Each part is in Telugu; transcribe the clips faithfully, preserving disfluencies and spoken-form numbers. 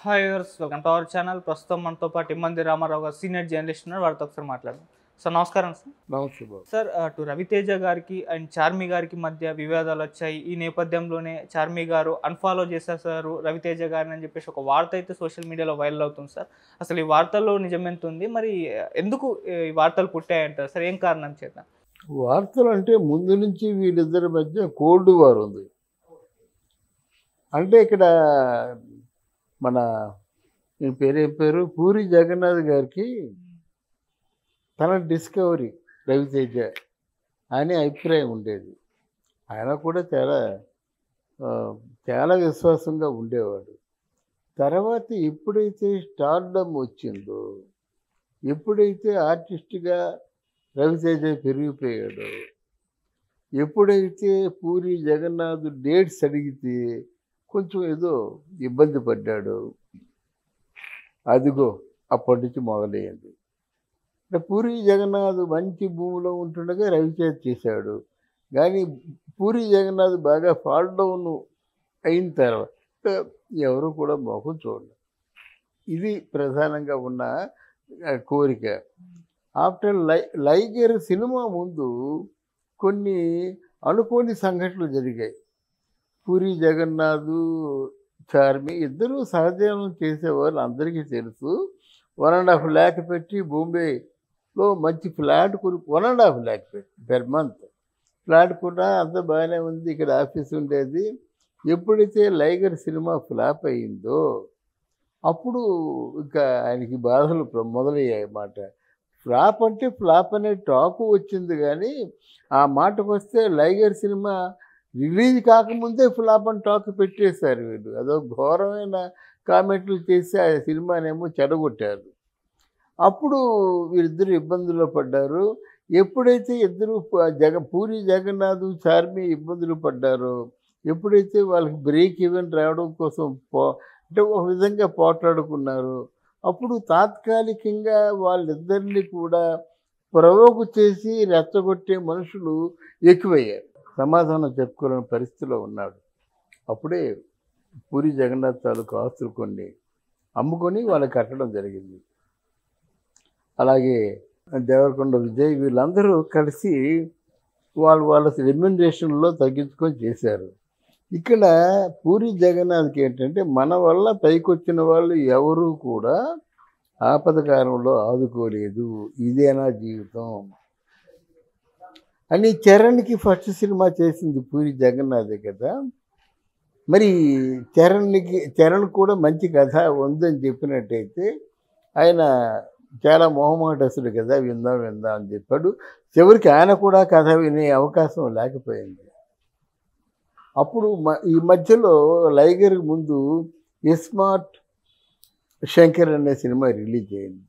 Hi viewers, welcome to our channel. ప్రస్తుతం మనతో పాటు ఇమ్మంది రామారావు గారు సీనియర్ జర్నలిస్ట్ ఉన్నారు. వారితో ఒకసారి మాట్లాడదాం. సార్ నమస్కారం. సార్ నమస్తే బాబు. సార్ అటు రవితేజ గారికి అండ్ చార్మి గారికి మధ్య వివాదాలు వచ్చాయి. ఈ నేపథ్యంలోనే చార్మి గారు అన్ఫాలో చేసేసారు రవితేజ గారిని అని చెప్పేసి ఒక వార్త అయితే సోషల్ మీడియాలో వైరల్ అవుతుంది. సార్ అసలు ఈ వార్తల్లో నిజం ఎంత ఉంది, మరి ఎందుకు ఈ వార్తలు పుట్టాయంటారు సార్? ఏం కారణం చేత వార్తలు అంటే ముందు నుంచి వీళ్ళిద్దరి మధ్య కోల్డ్ వార్ ఉంది. అంటే ఇక్కడ మన ఈ పేరు ఏం పేరు పూరి జగన్నాథ్ గారికి తన డిస్కవరీ రవితేజ అనే అభిప్రాయం ఉండేది. ఆయన కూడా చాలా ఆ, చాలా విశ్వాసంగా ఉండేవాడు. తర్వాత ఎప్పుడైతే స్టార్డమ్ వచ్చిందో, ఎప్పుడైతే ఆర్టిస్ట్గా రవితేజ పెరిగిపోయాడు, ఎప్పుడైతే పూరి జగన్నాథ్ డేట్స్ అడిగితే కొంచెం ఏదో ఇబ్బంది పడ్డాడు, అదిగో అప్పటి నుంచి మొదలయ్యింది. అంటే పూరి జగన్నాథ్ మంచి భూమిలో ఉంటుండగా రవితేజ చేశాడు. కానీ పూరి జగన్నాథ్ బాగా ఫాల్ డౌన్ అయిన తర్వాత ఎవరు కూడా మొహం చూడరు. ఇది ప్రధానంగా ఉన్న ఆ, కోరిక. ఆఫ్టర్ లై లైగర్ సినిమా ముందు కొన్ని అనుకోని సంఘటనలు జరిగాయి. పూరి జగన్నాథ్, చార్మి ఇద్దరూ సహజీవనం చేసేవాళ్ళు, అందరికీ తెలుసు. వన్ అండ్ హాఫ్ ల్యాక్ పెట్టి బాంబేలో మంచి ఫ్లాట్ కొను వన్ అండ్ హాఫ్ ల్యాక్ పెట్టి పెర్ మంత్ ఫ్లాట్ కూడా అంత బాగానే ఉంది. ఇక్కడ ఆఫీస్ ఉండేది. ఎప్పుడైతే లైగర్ సినిమా ఫ్లాప్ అయిందో అప్పుడు ఇంకా ఆయనకి బాధలు ప్ర- మొదలయ్యాయి అన్నమాట. ఫ్లాప్ అంటే ఫ్లాప్ అనే టాకు వచ్చింది, కానీ ఆ మాటకు వస్తే లైగర్ సినిమా రిలీజ్ కాకముందే ఫ్లాప్ అని టాక్ పెట్టేశారు వీళ్ళు. అదో ఘోరమైన కామెంట్లు చేసి ఆ సినిమానేమో చెడగొట్టారు. అప్పుడు వీరిద్దరు ఇబ్బందుల్లో పడ్డారు. ఎప్పుడైతే ఇద్దరు ప- జగ పూరి జగన్నాథ్, చార్మి ఇబ్బందులు పడ్డారో, ఎప్పుడైతే వాళ్ళకి బ్రేక్ ఈవెన్ రావడం కోసం పో అంటే ఒక విధంగా పోట్లాడుకున్నారు, అప్పుడు తాత్కాలికంగా వాళ్ళిద్దరిని కూడా ప్రవోక్ చేసి రెచ్చగొట్టే మనుషులు ఎక్కువయ్యారు. సమాధానం చెప్పుకోలేని పరిస్థితిలో ఉన్నాడు. అప్పుడే పూరి జగన్నాథ్ తాలూకు ఆస్తులు కొన్ని అమ్ముకొని వాళ్ళకి కట్టడం జరిగింది. అలాగే దేవరకొండ విజయ్ వీళ్ళందరూ కలిసి వాళ్ళు వాళ్ళ రెమ్యునరేషన్లో తగ్గించుకొని చేశారు. ఇక్కడ పూరి జగన్నాథ్కి ఏంటంటే మన వల్ల పైకి వచ్చిన వాళ్ళు ఎవరూ కూడా ఆపదకాలంలో ఆదుకోలేదు, ఇదేనా జీవితం అని చరణ్కి ఫస్ట్ సినిమా చేసింది పూరి జగన్నాథే కదా. మరి చరణ్కి చరణ్ కూడా మంచి కథ ఉందని చెప్పినట్టయితే ఆయన చాలా మొహమాటస్తుడు కదా, విందాం విందాం అని చెప్పాడు. చివరికి ఆయన కూడా కథ వినే అవకాశం లేకపోయింది. అప్పుడు మ ఈ మధ్యలో లైగర్ ముందు ఇస్మార్ట్ శంకర్ అనే సినిమా రిలీజ్ అయింది.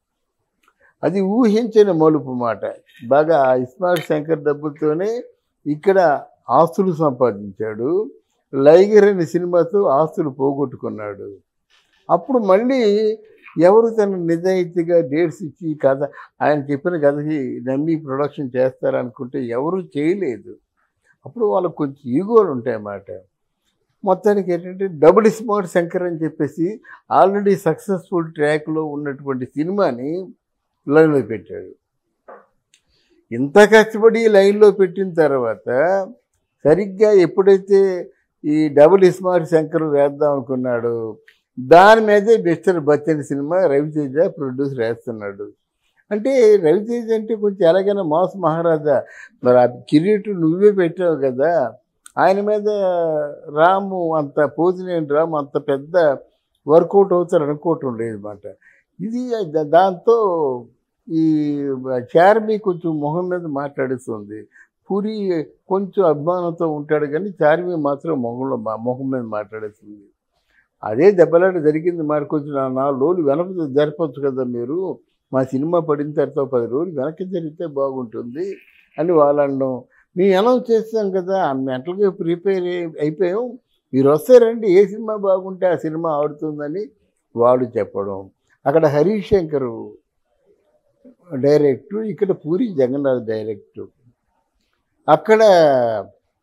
అది ఊహించని మలుపు మాట. బాగా ఆ ఇస్మార్ట్ శంకర్ డబ్బులతోనే ఇక్కడ ఆస్తులు సంపాదించాడు. లైగర్ అనే సినిమాతో ఆస్తులు పోగొట్టుకున్నాడు. అప్పుడు మళ్ళీ ఎవరు తన నిజాయితీగా డేట్స్ ఇచ్చి ఈ కథ ఆయన చెప్పిన కథకి నమ్మి ప్రొడక్షన్ చేస్తారనుకుంటే ఎవరు చేయలేదు. అప్పుడు వాళ్ళకు కొంచెం ఈగోలు ఉంటాయన్నమాట. మొత్తానికి ఏంటంటే డబుల్ స్మార్ట్ శంకర్ అని చెప్పేసి ఆల్రెడీ సక్సెస్ఫుల్ ట్రాక్లో ఉన్నటువంటి సినిమాని లైన్లో పెట్టాడు. ఇంత కష్టపడి లైన్లో పెట్టిన తర్వాత సరిగ్గా ఎప్పుడైతే ఈ డబుల్ స్మార్ట్ శంకర్ వేద్దాం అనుకున్నాడు, దాని మీదే మిస్టర్ బచ్చన్ సినిమా రవితేజ ప్రొడ్యూసర్ వేస్తున్నాడు. అంటే రవితేజ అంటే కొంచెం ఎలాగైనా మాస్ మహారాజా, మరి ఆ కిరీటు నువ్వే పెట్టావు కదా, ఆయన మీద రాము అంత పోజినేని రాము అంత పెద్ద వర్కౌట్ అవుతారు అనుకోవటం లేదన్నమాట. ఇది దా- దాంతో ఈ చార్మి కొంచెం మొహం మీద మాట్లాడుతుంది. పూరి కొంచెం అభిమానంతో ఉంటాడు, కానీ చార్మి మాత్రం మొహంలో మా- మొహం మీద మాట్లాడుతుంది. అదే దెబ్బలాట జరిగింది. మరి కొంచెం నా నాలుగు రోజులు వెనక జరపచ్చు కదా మీరు, మా సినిమా పడిన తర్వాత పది రోజులు వెనక్కి జరిగితే బాగుంటుంది అని వాళ్ళు అనడం. మేము అనౌన్స్ చేస్తాం కదా, మెంటల్గా ప్రిపేర్ అయిపోయాం, మీరు వస్తారండి, ఏ సినిమా బాగుంటే ఆ సినిమా ఆడుతుందని వాళ్ళు చెప్పడం. అక్కడ హరీష్ శంకర్ డైరెక్టర్, ఇక్కడ పూరి జగన్నాథ్ డైరెక్టర్. అక్కడ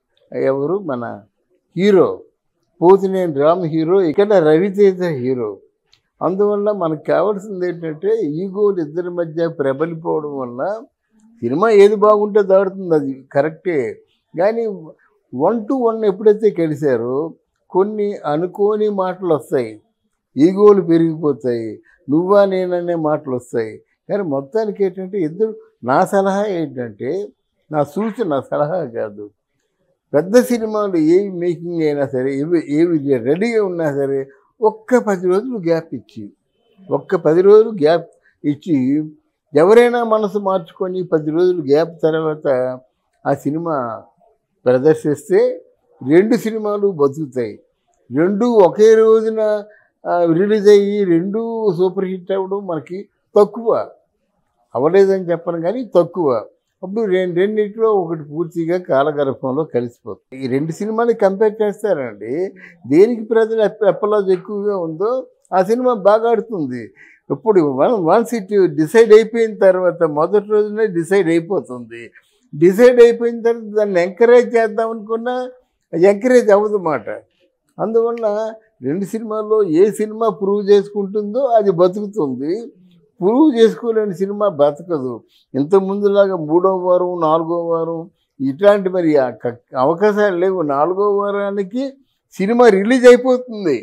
ఎవరు మన హీరో పోతినేని రామ్ హీరో, ఇక్కడ రవితేజ హీరో. అందువల్ల మనకు కావాల్సింది ఏంటంటే ఈగోలు ఇద్దరి మధ్య ప్రబలిపోవడం వల్ల సినిమా ఏది బాగుంటే దాడుతుంది, అది కరెక్టే. కానీ వన్ టు వన్ ఎప్పుడైతే కలిశారో కొన్ని అనుకోని మాటలు వస్తాయి, ఈగోలు పెరిగిపోతాయి, నువ్వా నేననే మాటలు వస్తాయి. కానీ మొత్తానికి ఏంటంటే ఇద్దరు, నా సలహా ఏంటంటే, నా సూచన నా సలహా కాదు, పెద్ద సినిమాలు ఏవి మేకింగ్ అయినా సరే, ఏవి ఏవి రెడీగా ఉన్నా సరే ఒక్క పది రోజులు గ్యాప్ ఇచ్చి ఒక్క పది రోజులు గ్యాప్ ఇచ్చి ఎవరైనా మనసు మార్చుకొని పది రోజులు గ్యాప్ తర్వాత ఆ సినిమా ప్రదర్శిస్తే రెండు సినిమాలు బతుకుతాయి. రెండు ఒకే రోజున రిలీజ్ అయ్యి రెండు సూపర్ హిట్ అవ్వడం మనకి తక్కువ, అవ్వలేదని చెప్పను కానీ తక్కువ. అప్పుడు రెండు రెండింటిలో ఒకటి పూర్తిగా కాలగర్భంలో కలిసిపోతుంది. ఈ రెండు సినిమాని కంపేర్ చేస్తారండి, దేనికి ప్రజలు ఎప్పలాజ్ ఎక్కువగా ఉందో ఆ సినిమా బాగా ఆడుతుంది. ఇప్పుడు వన్ వన్స్ ఇట్ డిసైడ్ అయిపోయిన తర్వాత మొదటి రోజునే డిసైడ్ అయిపోతుంది. డిసైడ్ అయిపోయిన తర్వాత దాన్ని ఎంకరేజ్ చేద్దాం అనుకున్నా ఎంకరేజ్ అవ్వదు మాట. అందువల్ల రెండు సినిమాల్లో ఏ సినిమా ప్రూవ్ చేసుకుంటుందో అది బతుకుతుంది, ప్రూవ్ చేసుకోలేని సినిమా బతకదు. ఇంతకుముందులాగా మూడో వారం నాలుగో వారం ఇట్లాంటి మరి అవకాశాలు లేవు. నాలుగో వారానికి సినిమా రిలీజ్ అయిపోతుంది.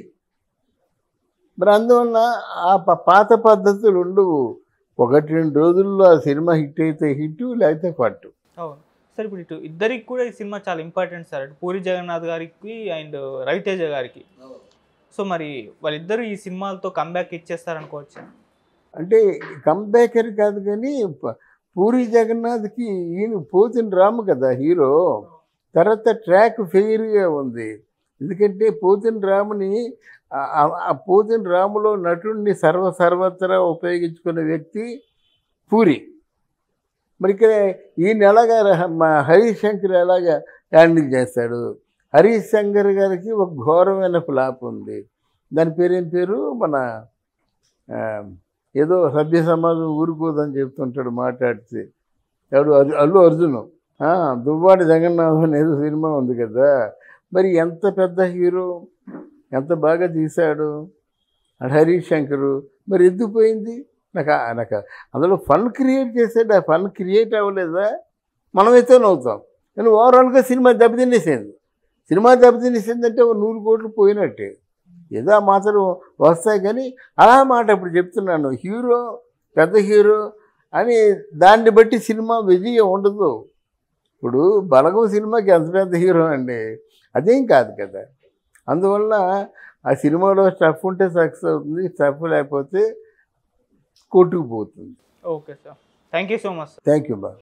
మరి అందువల్ల ఆ పాత పద్ధతులు ఉండవు. ఒకటి రెండు రోజుల్లో ఆ సినిమా హిట్ అయితే హిట్, లేకపోతే పట్టు. అవును సార్, ఇప్పుడు ఇటు ఇద్దరికి కూడా ఈ సినిమా చాలా ఇంపార్టెంట్ సార్, అటు పూరి జగన్నాథ్ గారికి అండ్ రవితేజ గారికి. సో మరి వాళ్ళిద్దరూ ఈ సినిమాలతో కంబ్యాక్ ఇచ్చేస్తారనుకోవచ్చు. అంటే కంబ్యాకర్ కాదు కానీ పూరి జగన్నాథ్కి ఈయన పోతిన రాము కదా హీరో. తర్వాత ట్రాక్ ఫెయిర్గా ఉంది, ఎందుకంటే పోతిన రాముని ఆ పోతిన రాములో నటుడిని సర్వ సర్వత్రా ఉపయోగించుకునే వ్యక్తి పూరి. మరి ఇక్కడ ఈయన ఎలాగా హరీష్ శంకర్ ఎలాగా హ్యాండిల్ చేస్తాడు? హరీష్ శంకర్ గారికి ఒక ఘోరమైన ఫ్లాప్ ఉంది, దాని పేరేం పేరు, మన ఏదో సభ్య సమాజం ఊరుకోదని చెప్తుంటాడు మాట్లాడితే, ఎవడు అల్లు అర్జును, దువ్వాడి జగన్నాథం ఏదో సినిమా ఉంది కదా. మరి ఎంత పెద్ద హీరో, ఎంత బాగా తీశాడు హరీష్ శంకరు, మరి ఎందుకు పోయింది? నాకు నాకు అందులో ఫన్ క్రియేట్ చేసాడు, ఆ ఫన్ క్రియేట్ అవ్వలేదా? మనమైతే నవ్వుతాం, కానీ ఓవరాల్గా సినిమా దెబ్బతినేసింది. సినిమా దెబ్బతినేసిందంటే ఒక నూరు కోట్లు పోయినట్టే. ఏదో ఆ మాత్రం వస్తాయి కానీ అలా మాట ఇప్పుడు చెప్తున్నాను, హీరో పెద్ద హీరో అని దాన్ని బట్టి సినిమా విజయం ఉండదు. ఇప్పుడు బలగం సినిమాకి ఎంత పెద్ద హీరో అండి, అదేం కాదు కదా. అందువల్ల ఆ సినిమాలో స్టఫ్ ఉంటే సక్సెస్ అవుతుంది, స్టఫ్ లేకపోతే కొట్టుకుపోతుంది. Okay sir, thank you so much. Thank you బా.